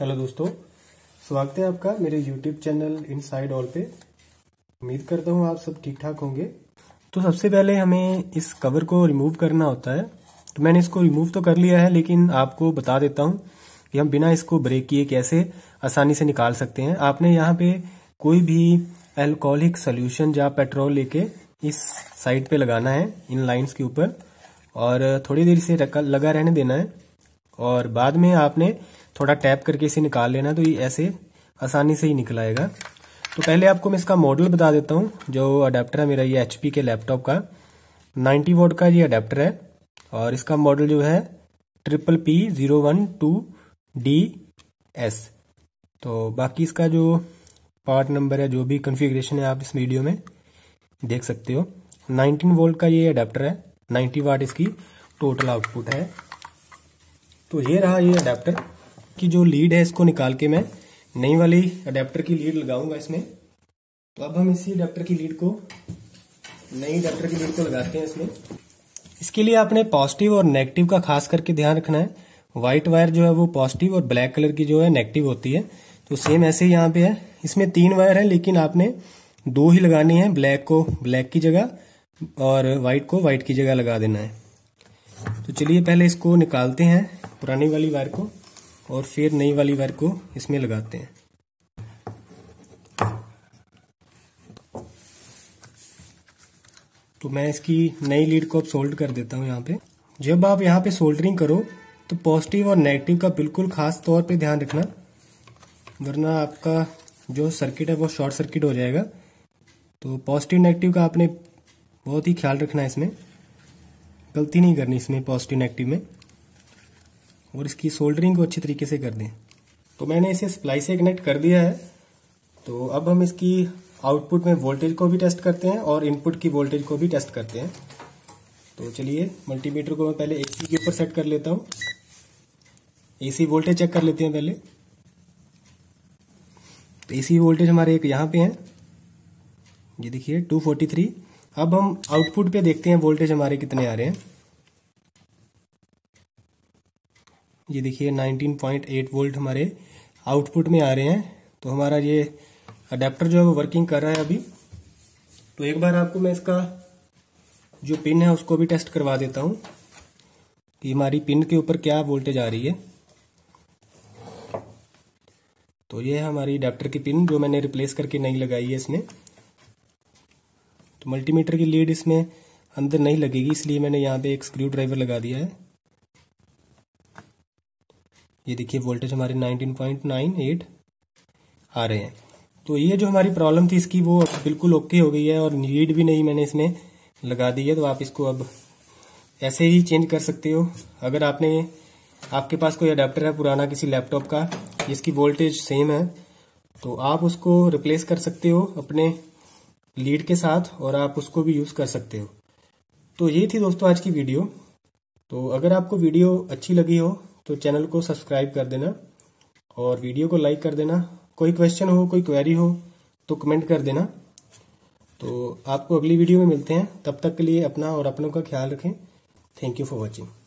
Hello दोस्तों, स्वागत है आपका मेरे यूट्यूब चैनल इनसाइड ऑल पे। उम्मीद करता हूँ आप सब ठीक ठाक होंगे। तो सबसे पहले हमें इस कवर को रिमूव करना होता है। तो मैंने इसको रिमूव तो कर लिया है, लेकिन आपको बता देता हूँ कि हम बिना इसको ब्रेक किए कैसे आसानी से निकाल सकते हैं। आपने यहाँ पे कोई भी अल्कोहलिक सोल्यूशन या पेट्रोल लेके इस साइड पे लगाना है, इन लाइन्स के ऊपर, और थोड़ी देर से लगा रहने देना है। और बाद में आपने थोड़ा टैप करके इसे निकाल लेना, तो ये ऐसे आसानी से ही निकल आएगा। तो पहले आपको मैं इसका मॉडल बता देता हूँ। जो अडेप्टर है मेरा, ये HP के लैपटॉप का 90 वोल्ट का ये अडेप्टर है, और इसका मॉडल जो है PPP012DS। तो बाकी इसका जो पार्ट नंबर है, जो भी कॉन्फ़िगरेशन है, आप इस वीडियो में देख सकते हो। 19 वोल्ट का ये अडेप्टर है, 90 वाट इसकी टोटल आउटपुट है। तो ये रहा ये अडेप्टर की जो लीड है, इसको निकाल के मैं नई वाली अडेप्टर की लीड लगाऊंगा इसमें। तो अब हम इसी अडेप्टर की लीड को, नई अडेप्टर की लीड को लगाते हैं इसमें। इसके लिए आपने पॉजिटिव और नेगेटिव का खास करके ध्यान रखना है। व्हाइट वायर जो है वो पॉजिटिव और ब्लैक कलर की जो है नेगेटिव होती है। तो सेम ऐसे ही यहाँ पे है। इसमें 3 वायर है, लेकिन आपने 2 ही लगानी है। ब्लैक को ब्लैक की जगह और व्हाइट को व्हाइट की जगह लगा देना है। तो चलिए पहले इसको निकालते हैं, पुरानी वाली वायर को, और फिर नई वाली वायर को इसमें लगाते हैं। तो मैं इसकी नई लीड को अब सोल्ड कर देता हूं यहाँ पे। जब आप यहाँ पे सोल्डरिंग करो तो पॉजिटिव और नेगेटिव का बिल्कुल खास तौर पे ध्यान रखना, वरना आपका जो सर्किट है वो शॉर्ट सर्किट हो जाएगा। तो पॉजिटिव नेगेटिव का आपने बहुत ही ख्याल रखना है, इसमें गलती नहीं करनी इसमें, पॉजिटिव नेगेटिव में। और इसकी सोल्डरिंग को अच्छी तरीके से कर दें। तो मैंने इसे सप्लाई से कनेक्ट कर दिया है। तो अब हम इसकी आउटपुट में वोल्टेज को भी टेस्ट करते हैं और इनपुट की वोल्टेज को भी टेस्ट करते हैं। तो चलिए मल्टीमीटर को मैं पहले AC के ऊपर सेट कर लेता हूं। AC वोल्टेज चेक कर लेते हैं पहले। तो AC वोल्टेज हमारे एक यहाँ पे है, ये देखिए 243। अब हम आउटपुट पे देखते हैं वोल्टेज हमारे कितने आ रहे हैं। ये देखिए 19.8 वोल्ट हमारे आउटपुट में आ रहे हैं। तो हमारा ये अडेप्टर जो है वो वर्किंग कर रहा है अभी। तो एक बार आपको मैं इसका जो पिन है उसको भी टेस्ट करवा देता हूं कि हमारी पिन के ऊपर क्या वोल्टेज आ रही है। तो ये है हमारी अडेप्टर की पिन, जो मैंने रिप्लेस करके नई लगाई है इसमें। तो मल्टीमीटर की लीड इसमें अंदर नहीं लगेगी, इसलिए मैंने यहाँ पे एक स्क्रू ड्राइवर लगा दिया है। ये देखिए वोल्टेज हमारे 19.98 आ रहे हैं। तो ये जो हमारी प्रॉब्लम थी इसकी, वो बिल्कुल ओके हो गई है, और लीड भी नहीं मैंने इसमें लगा दी है। तो आप इसको अब ऐसे ही चेंज कर सकते हो। अगर आपके पास कोई अडेप्टर है पुराना किसी लैपटॉप का, जिसकी वोल्टेज सेम है, तो आप उसको रिप्लेस कर सकते हो अपने लीड के साथ, और आप उसको भी यूज कर सकते हो। तो ये थी दोस्तों आज की वीडियो। तो अगर आपको वीडियो अच्छी लगी हो तो चैनल को सब्सक्राइब कर देना और वीडियो को लाइक कर देना। कोई क्वेश्चन हो, कोई क्वेरी हो तो कमेंट कर देना। तो आपको अगली वीडियो में मिलते हैं। तब तक के लिए अपना और अपनों का ख्याल रखें। Thank you for watching.